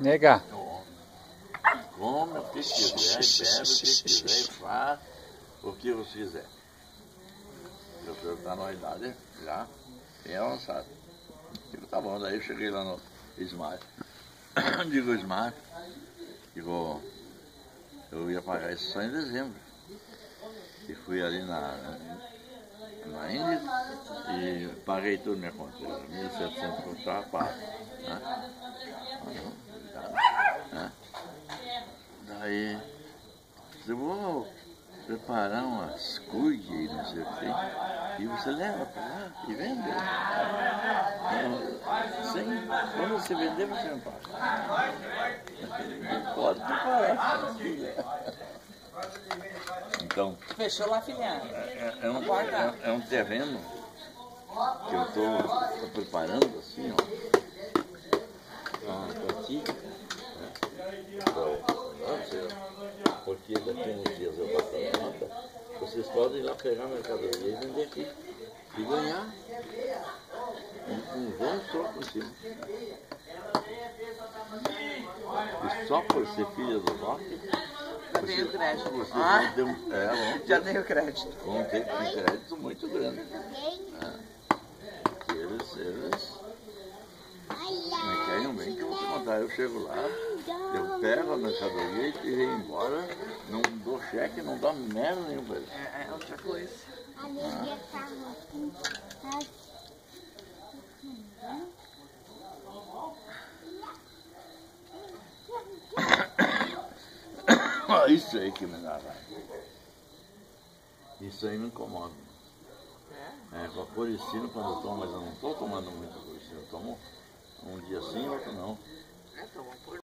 Nega. Come o que quiser, bebe o que quiser e faz o que você quiser. Meu filho está numa idade já bem avançada. Digo, tá bom, daí eu cheguei lá no Smart. Digo, Smart, digo, eu ia pagar isso só em dezembro. E fui ali na Índia e paguei tudo minha conta. 1.700 por estava pago. Né? Daí, eu vou preparar umas cuias e não sei o que, e você leva para lá e vende. Quando você vender, você não paga. Pode preparar. Então, fechou lá, filha. É um terreno que eu estou preparando assim, ó, para ti, né? Porque daqui a uns dias eu bato a nota, vocês podem ir lá pegar a mercadoria e vender aqui e ganhar um bom troco em cima. E só por ser filha do Roque, Já tenho crédito. Já tenho crédito. Vão ter um crédito muito grande. Eles me querem bem, que eu vou te contar. Eu chego lá, eu pego a mercadoria e venho embora, não dou cheque, não dou merda nenhuma pra eles. É outra coisa. Isso aí que me dá raiva. Isso aí me incomoda. Com a Coristina quando eu tomo, mas eu não estou tomando muito Coristina. Eu tomo um dia sim, outro não.